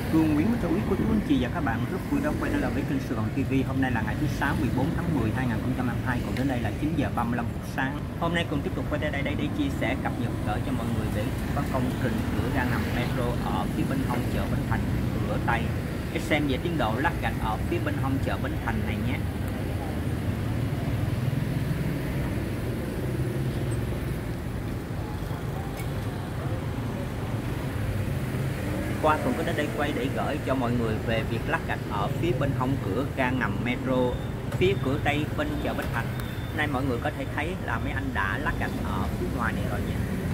Cường Nguyễn chào quý cô chú anh chị và các bạn, rất vui đã quay trở lại với kênh Sài Gòn TV. Hôm nay là ngày thứ sáu 14 tháng 10 2022, còn đến đây là 9 giờ 35 phút sáng. Hôm nay Cường tiếp tục quay tới đây để chia sẻ cập nhật gửi cho mọi người về có công trình cửa ga ngầm metro ở phía bên hông chợ Bến Thành, cửa Tây. Để xem về tiến độ lát gạch ở phía bên hông chợ Bến Thành này nhé. Qua Cường có đến đây quay để gửi cho mọi người về việc lát gạch ở phía bên hông cửa ga ngầm metro phía cửa Tây bên chợ Bến Thành. Nay mọi người có thể thấy là mấy anh đã lát gạch ở phía ngoài này rồi nha.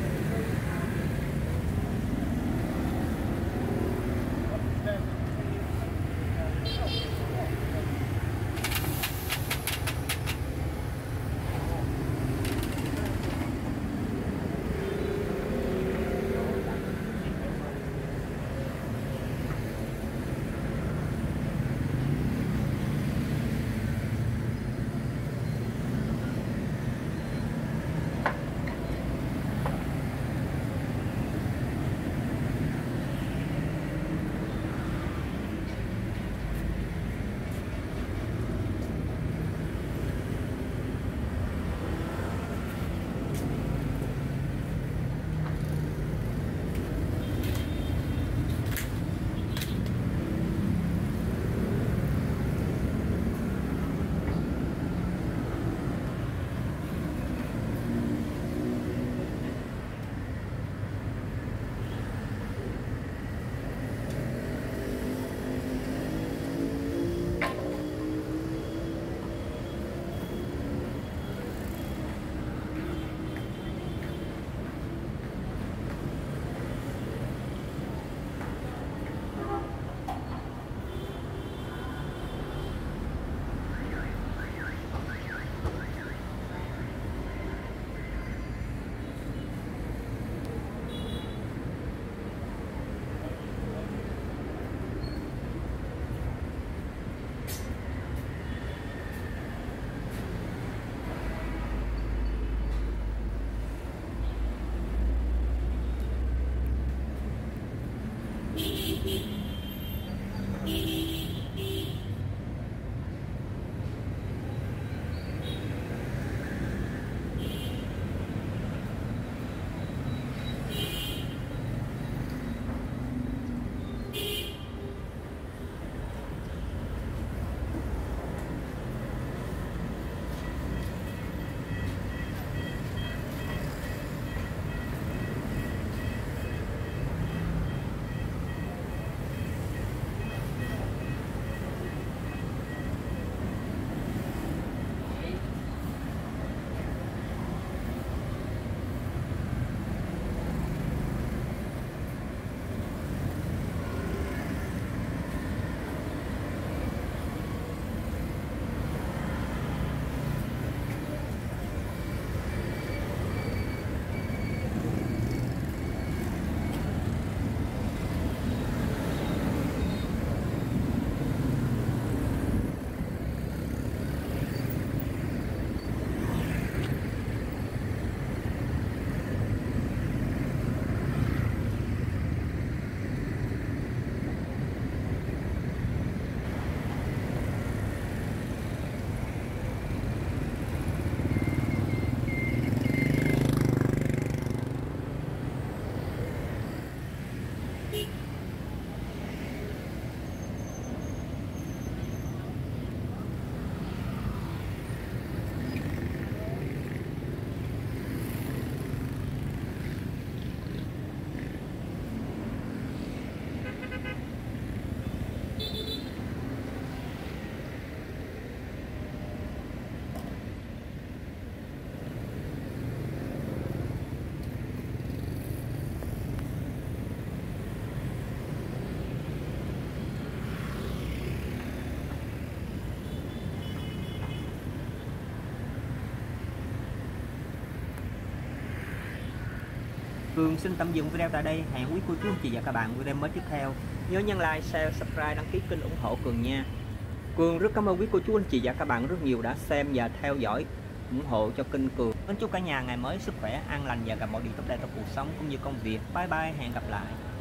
Cường xin tạm dừng video tại đây. Hẹn quý cô chú anh chị và các bạn video mới tiếp theo. Nhớ nhấn like, share, subscribe, đăng ký kênh ủng hộ Cường nha. Cường rất cảm ơn quý cô chú anh chị và các bạn rất nhiều đã xem và theo dõi ủng hộ cho kênh Cường. Kính chúc cả nhà ngày mới sức khỏe, an lành và gặp mọi điều tốt đẹp trong cuộc sống cũng như công việc. Bye bye, hẹn gặp lại.